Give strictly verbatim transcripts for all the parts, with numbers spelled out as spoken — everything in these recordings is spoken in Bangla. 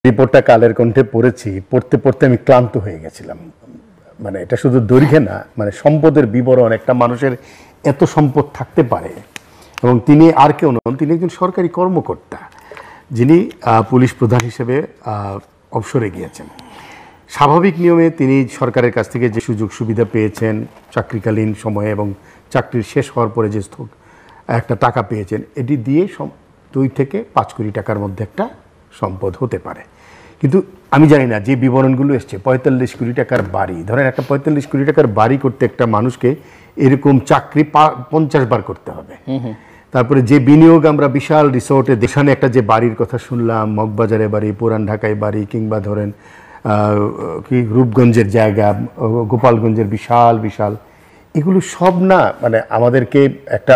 রিপোর্টটা কালের কণ্ঠে পড়েছি, পড়তে পড়তে আমি ক্লান্ত হয়ে গেছিলাম। মানে এটা শুধু দৈর্ঘ্যে না, মানে সম্পদের বিবরণ, একটা মানুষের এত সম্পদ থাকতে পারে। এবং তিনি আর কেউ নন, তিনি একজন সরকারি কর্মকর্তা, যিনি পুলিশ প্রধান হিসেবে অবসরে গিয়েছেন। স্বাভাবিক নিয়মে তিনি সরকারের কাছ থেকে যে সুযোগ সুবিধা পেয়েছেন চাকরিকালীন সময়ে এবং চাকরির শেষ হওয়ার পরে যে একটা টাকা পেয়েছেন, এটি দিয়ে দুই থেকে পাঁচ কোটি টাকার মধ্যে একটা সম্পদ হতে পারে। কিন্তু আমি জানি না যে বিবরণগুলো এসছে, পঁয়তাল্লিশ কোটি টাকার বাড়ি, ধরেন একটা পঁয়তাল্লিশ কোটি টাকার বাড়ি করতে একটা মানুষকে এরকম চাকরি পঞ্চাশ বার করতে হবে। তারপরে যে বিনিয়োগ আমরা বিশাল রিসোর্টে দেশানে একটা যে বাড়ির কথা শুনলাম, মগবাজারে বাড়ি, পুরান ঢাকায় বাড়ি, কিংবা ধরেন কি রূপগঞ্জের জায়গা, গোপালগঞ্জের বিশাল বিশাল, এগুলো সব না মানে আমাদেরকে একটা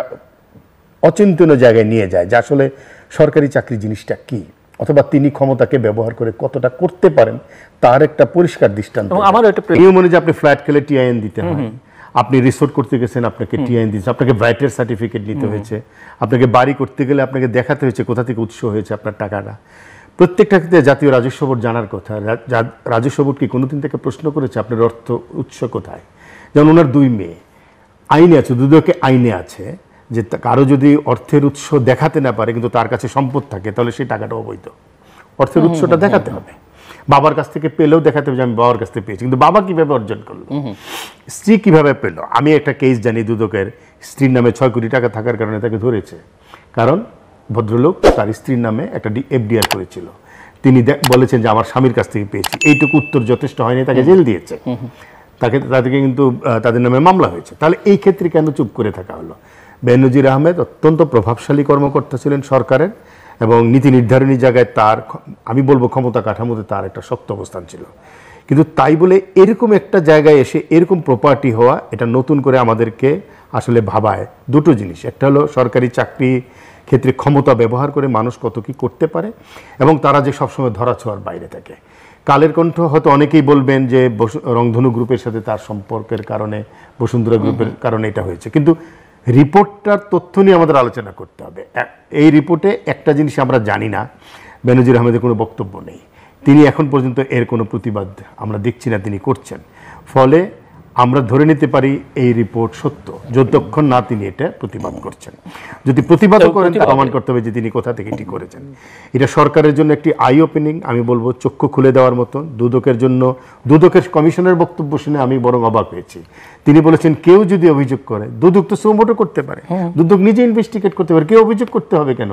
অচিন্তনীয় জায়গায় নিয়ে যায় যে আসলে সরকারি চাকরি জিনিসটা কি, অথবা তিনি ক্ষমতাকে ব্যবহার করে কতটা করতে পারেন তার একটা পরিষ্কার দৃষ্টান্ত। আমার একটা নিয়ম অনুযায়ী আপনি ফ্ল্যাট খেলে টিআইএন দিতে হয়, আপনি রিসোর্ট করতে গেছেন আপনাকে টিআইএন দিতে, আপনাকে ব্রাইটের সার্টিফিকেট নিতে হয়েছে, আপনাকে বাড়ি করতে গেলে আপনাকে দেখাতে হয়েছে কোথা থেকে উৎস হয়েছে আপনার টাকাটা। প্রত্যেকটা ক্ষেত্রে জাতীয় রাজস্ব বোর্ড জানার কথা। রাজস্ব বোর্ড কি কোনোদিন থেকে প্রশ্ন করেছে আপনার অর্থ উৎস কোথায়? যেমন ওনার দুই মেয়ে আইনে আছে, দুদকে আইনে আছে যে কারো যদি অর্থের উৎস দেখাতে না পারে কিন্তু তার কাছে সম্পদ থাকে, তাহলে সেই টাকাটা অবৈধ। অর্থের উৎসটা দেখাতে হবে, বাবার কাছ থেকে পেলেও দেখাতে হবে যে আমি বাবার কাছ থেকে পেয়েছি। কিন্তু বাবা কিভাবে অর্জন করলো, স্ত্রী কিভাবে পেলো? আমি একটা কেস জানি, দুদকের স্ত্রীর নামে ছয় কোটি টাকা থাকার কারণে তাকে ধরেছে, কারণ ভদ্রলোক তার স্ত্রীর নামে একটা এফডিআর করেছিল। তিনি বলেছেন যে আমার স্বামীর কাছ থেকে পেয়েছি, এইটুকু উত্তর যথেষ্ট হয়নি, তাকে জেল দিয়েছে, তাকে তাদেরকে কিন্তু তাদের নামে মামলা হয়েছে। তাহলে এই ক্ষেত্রে কেন চুপ করে থাকা হলো? বেনজির আহমেদ অত্যন্ত প্রভাবশালী কর্মকর্তা ছিলেন সরকারের, এবং নীতি নির্ধারণী জায়গায় তার, আমি বলবো ক্ষমতা কাঠামোতে তার একটা শক্ত অবস্থান ছিল। কিন্তু তাই বলে এরকম একটা জায়গায় এসে এরকম প্রপার্টি হওয়া, এটা নতুন করে আমাদেরকে আসলে ভাবায় দুটো জিনিস। একটা হলো সরকারি চাকরি ক্ষেত্রে ক্ষমতা ব্যবহার করে মানুষ কত কি করতে পারে, এবং তারা যে সবসময় ধরাছোঁয়ার বাইরে থাকে। কালের কণ্ঠ হয়তো অনেকেই বলবেন যে রংধনু গ্রুপের সাথে তার সম্পর্কের কারণে, বসুন্ধরা গ্রুপের কারণে এটা হয়েছে, কিন্তু রিপোর্টটার তথ্য নিয়ে আমাদের আলোচনা করতে হবে। এই রিপোর্টে একটা জিনিস আমরা জানি না, বেনজির আহমেদের কোনো বক্তব্য নেই, তিনি এখন পর্যন্ত এর কোনো প্রতিবাদ আমরা দেখছি না তিনি করছেন। ফলে আমরা ধরে নিতে পারি এই রিপোর্ট সত্য যতক্ষণ না তিনি এটা প্রতিবাদ করছেন। যদি প্রতিবাদও করেন, প্রমাণ করতে হবে যে তিনি কোথা থেকে এটি করেছেন। এটা সরকারের জন্য একটি আই ওপেনিং, আমি বলবো চক্ষু খুলে দেওয়ার মতো। দুদকের জন্য, দুদকের কমিশনের বক্তব্য শুনে আমি বরং অবাক হয়েছি। তিনি বলেছেন কেউ যদি অভিযোগ করে, দুদক তো সুমোটো করতে পারে, দুদক নিজে ইনভেস্টিগেট করতে পারে, কেউ অভিযোগ করতে হবে কেন?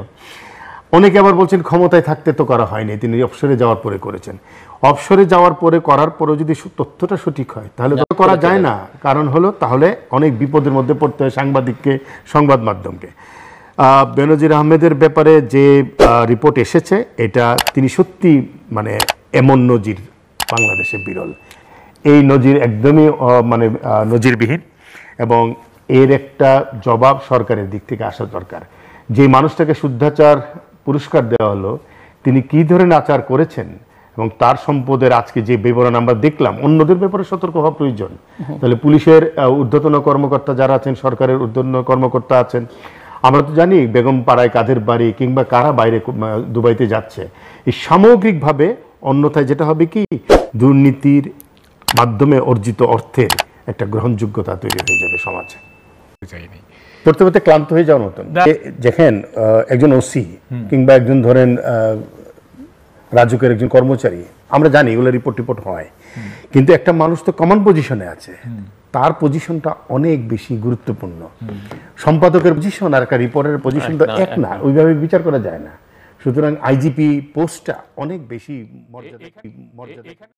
অনেকে আবার বলছেন ক্ষমতায় থাকতে তো করা হয়নি, তিনি অবসরে যাওয়ার পরে করেছেন। অবসরে যাওয়ার পরে করার পরে যদি তথ্যটা সঠিক হয় তাহলে তো করা যায় না। কারণ হলো তাহলে অনেক বিপদের মধ্যে পড়তে হয় সাংবাদিককে, সংবাদ মাধ্যমকে। বেনজির আহমেদের ব্যাপারে যে রিপোর্ট এসেছে, এটা তিনি সত্যি মানে এমন নজির বাংলাদেশে বিরল। এই নজির একদমই মানে নজিরবিহীন, এবং এর একটা জবাব সরকারের দিক থেকে আসা দরকার। যে মানুষটাকে শুদ্ধাচার পুরস্কার দেওয়া হলো, তিনি কি ধরনের আচার করেছেন এবং তার সম্পদের আজকে যে বিবরণ আমরা দেখলাম, অন্যদের ব্যাপারে সতর্ক হওয়া প্রয়োজন। তাহলে পুলিশের ঊর্ধ্বতন কর্মকর্তা যারা আছেন, সরকারের ঊর্ধ্বতন কর্মকর্তা আছেন, আমরা তো জানি বেগম পাড়ায় কাদের বাড়ি কিংবা কারা বাইরে দুবাইতে যাচ্ছে। এই সামগ্রিকভাবে অন্যথায় যেটা হবে কি, দুর্নীতির মাধ্যমে অর্জিত অর্থের একটা গ্রহণযোগ্যতা তৈরি হয়ে যাবে সমাজে। পড়তে পড়তে ক্লান্ত হয়ে যাওয়ার মতন। দেখেন একজন ওসি কিংবা একজন ধরেন রাজুকের একজন কর্মচারী, আমরা জানি এগুলো রিপোর্ট টিপোর্ট হয়, কিন্তু একটা মানুষ তো কমন পজিশনে আছে, তার পজিশনটা অনেক বেশি গুরুত্বপূর্ণ। সম্পাদকের পজিশন আর একটা রিপোর্টের পজিশন তো এক না, ওইভাবে বিচার করা যায় না। সুতরাং আইজিপি পোস্টটা অনেক বেশি মর্যাদা মর্যাদা